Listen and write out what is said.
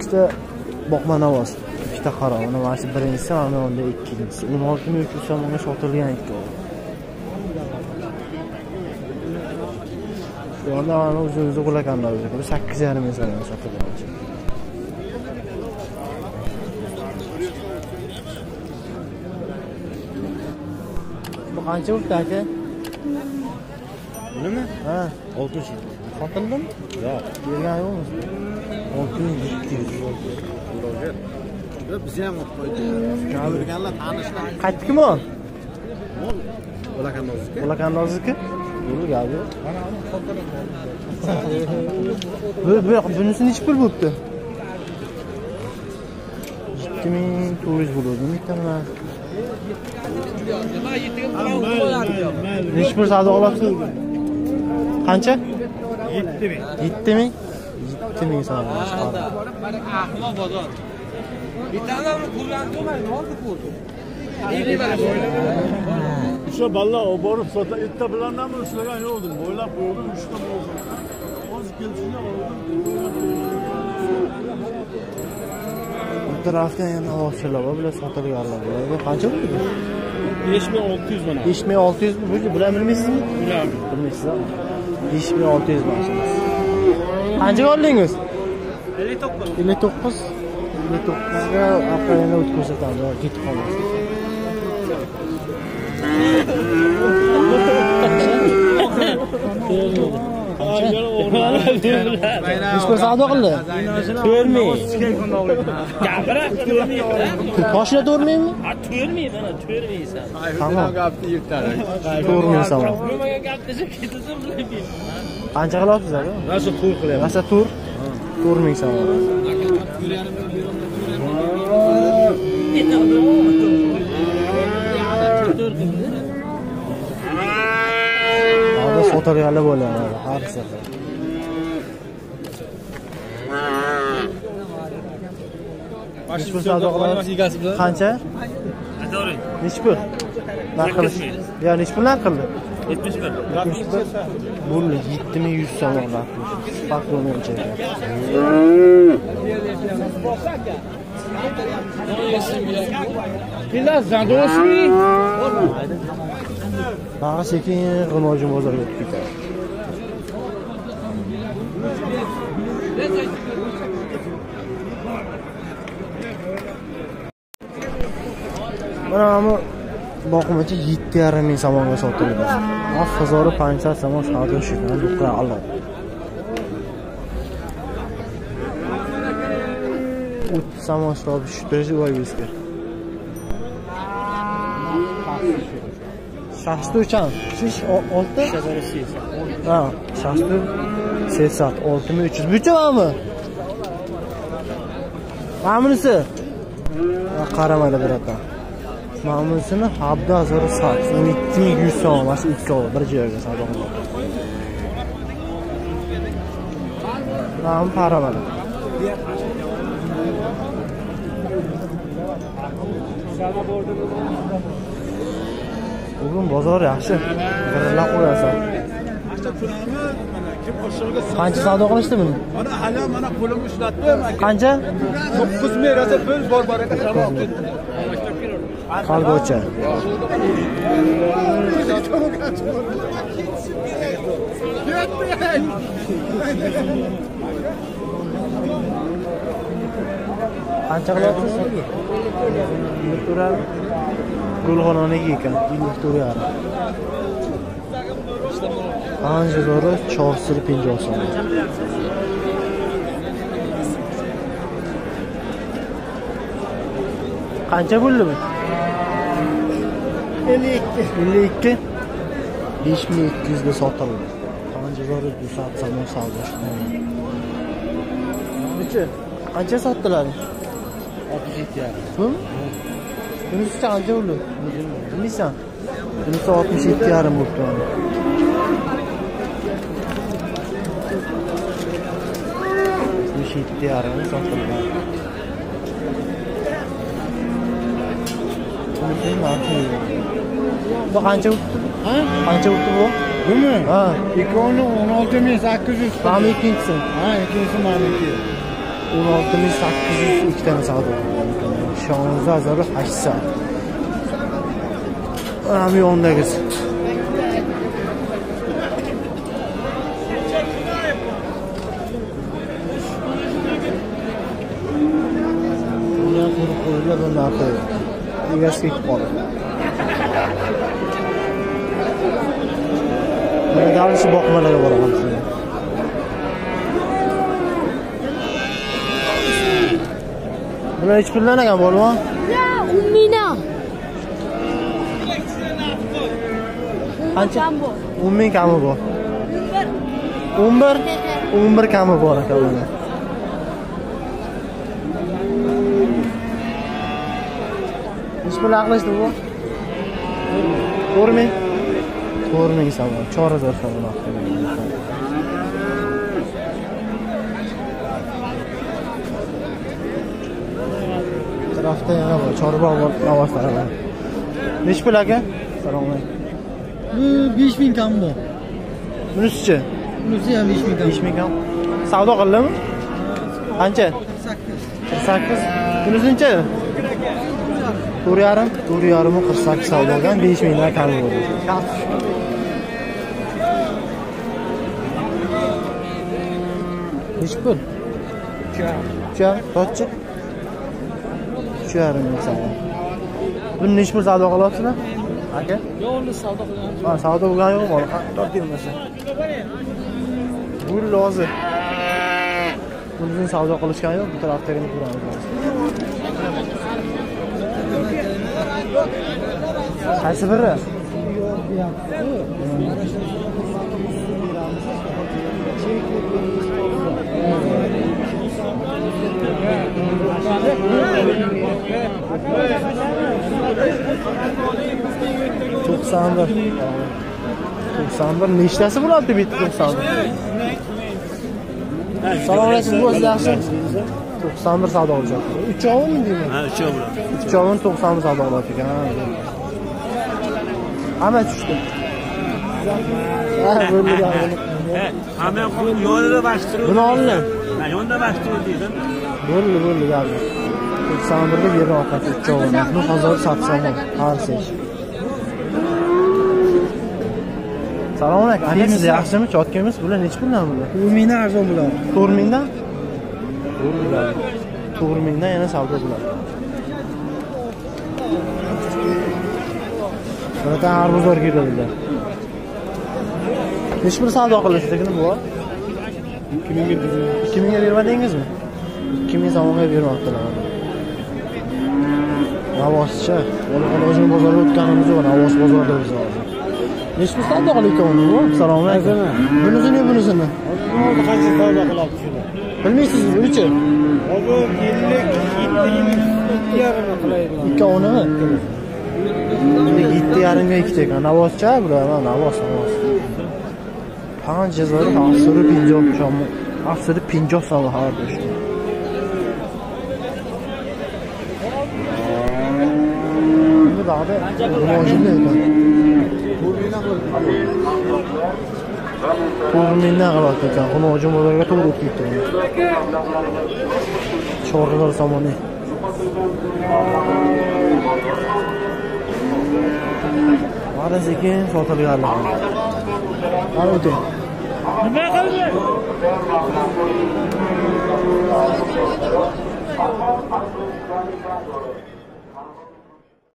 ikkita boqma navoz, ikkita qaro. Mana shu birinchisi, mana unda ikkinchisi. 16.300 so'mga sotilgan ikkovi. Yonda ana o'zi qo'lakanlar o'zi. 8.5 ming so'mga sotilgan. Bu qancha urdi aka? Nima? Ha, 600. sotildimi? Yo'q. Bergan yo'qmi? 600. Biz ham ko'rganlar, tanishlar. Qaytdikmi o? Bo'lakandoziki. Bo'lakandoziki? Yo'q, gapi. Bunisi necha pul bo'pti? 7400 bo'ladi. Bittaman. Necha pul savdo olasiz? Qancha? 7000. 7000? 7000 savdo. Ahmoq bozor. Bittalarni qo'llantirmaydi, oldi qo'ydi. O'sha balla borib sota itta bilan ham ushlagan yo'qdim. Bo'ylab qo'ydim, 3 ta bo'ldi. Hozir kelishini oldim. Bu tarafda yana ovchilar bor, bular sotilganlar bor. Qancha bo'ldi? 5600 mana. 5600 bular bilmaysizmi? Bilaman. Bilmaysiz-a? 5600 mashina. Qanchaga oldingiz? 59. 59. 59ga aqalini o'tib ko'rsatamiz, ketib qolmas. Nechta savdo qildi? 4000. Gapira, 4000. Toshla 4000mi? Ha, 4000 mana 4000 san. Tamam. Gapni yirtadi. 4000 so'm. Nimaga gap desa ketdim bilmayman. Qancha qilyapsiz aka? Nasıl tur qilyapti? Masa tur 4000 so'm. Hozir sotilganlar bo'ladi har safar. Necha pul savdo qilasiz? Qancha? Adoring. Necha pul? Narxi. Ya necha pul narxi? 71. 71. Bu 7100 so'm narxi. Farq bo'lmaydi. Kila zadoshmi? Daha sekin g'inojim bozorga o'tib ketadi. Mana bu boqmachi 7.5 ming so'mga sotilgan. 1500 so'm savdo shundan yuqori oladi. Ut so'm savdo shutasi voyvisga. Shaxsda uchan, siz 6 ha, shaxsda 6300. Buchami? Ma'munisi. Qaramadi birotar. Ma'munisini habda 12100 so'm, mana ikkov bir joyga savdo qildi. Ma'mun qaramadi. Bugun bozor yaxshi. Birlab qo'yasan. Qancha savdo qilishdi buni? Mana hali mana qo'lim ushlatdim. Qancha? 9000 rosa pul bor baraka tamom ketdi. Qalgocha. Qancha qilyapsiz? Turar. Gulxonaniki ekan, 24 Anjezori 450 so'm. Qancha bo'ldi bu? 52. 5200 ga sotildi. Anjezori 200 so'm savdo qildi. Necha? Qancha sotdilar? 67. Kim? Bunisi qancha bo'ldi? Bilmaysan. Bunisi 67.5 bo'ldi. 67.5 sotilgan. Bu qancha o'tdi? Ha? Qancha o'tdi bu? Bumi? Ha. Ikkovini 16800. Mana ikkinchisi. Ha, ikkinchisi meniki. 16.800 2 tane savdo. 16.800. Ham yondagisi. Bunlar quruq qo'yilgan bunlar qo'yib. Egasiga ketib qoldi. Mana davrishi boqmalarga boramiz. Bular hech pullangan bo'lmi? Ya, 10 mingdan. Qancha? 10 ming kami bor. 11 kami bor ekan mana. Hech pul aqlashdi bu? 4 ming. 4 ming so'm, 4000 so'm aqlashdi. Tarafta yana bor, chorba bor, navoslar bor. Nech pul aka? Salom alaykum. Bu 5000 kam bor. Bunisi-chi? Bunisi ham 5000 kam. 5000 kam. Savdo qildimi? Qancha? 48. Bunisi-chi? 4.5. 4.5 48 savdodan 5000 dan kam bo'ldi. Nech pul? 3.5. Qancha? 3.5 ming savdo. Buni nech pul savdo qilyapsizlar? Aka? Yo'q, uni savdo qilgan. Ha, savdo bo'lgan yo'qmi? Tortdingmi? Bu lozim. Buni savdo qilishgan yo'q, bu tarafdagi ko'ramiz. Qaysi biri? To'qsondir. Nechtasi bo'ladi bitta 90? Salom alaykum, bu yaxshi. 91 savdo olacak. 3 ovun deymi? Ha, 3 ovun. 3 ovun 91 savdo oladi ekan. Hamma tushdi. Ha, bo'ldi. Hamma yo'lda bastırıyor. Buni olni. Ha, yo'lda bastırıyor deydi. Bo'ldi, gapni. 91 ga beryapman 3 ovun. Bu hozir satsam, qarshi. Salom alaykum. Aka siz yaxshimi? Chotkamiz bular nech puldan bular? 10 mingdan arzon bo'ladi. 4 mingdan? 4 mingdan yana savdo bo'ladi. Mana arbuzlar keladi. Nech pul savdo qilishdi bu? 2000 ga bermadingizmi? 2000 so'mga bermoqdilar. Navoschi, o'zim bozorga o'tganimiz yo'q, Navos bozorida biz hozir. Nech pul savdo qilyapti bu? Salom alaykum. Bunisini? Oldi qancha savdo qilyapti shuni? Bilmaysizmi, buchi? Hozir 7.5 qilaydi. 2 onimi? 7.5 ga 2 ekan. Navoschi bular, Navos. Qancha zor, afsuri 50 so'm. Afsuri 50 so'm har bir. Bu dağda mojinli ekan. 4 mingdan qilyapti ekan. Buni hujum bozorga to'g'ri o'tib ketdi. Chorlar somoni. Mana sekin sotilganlar. Mana o'ting. Nima qildi?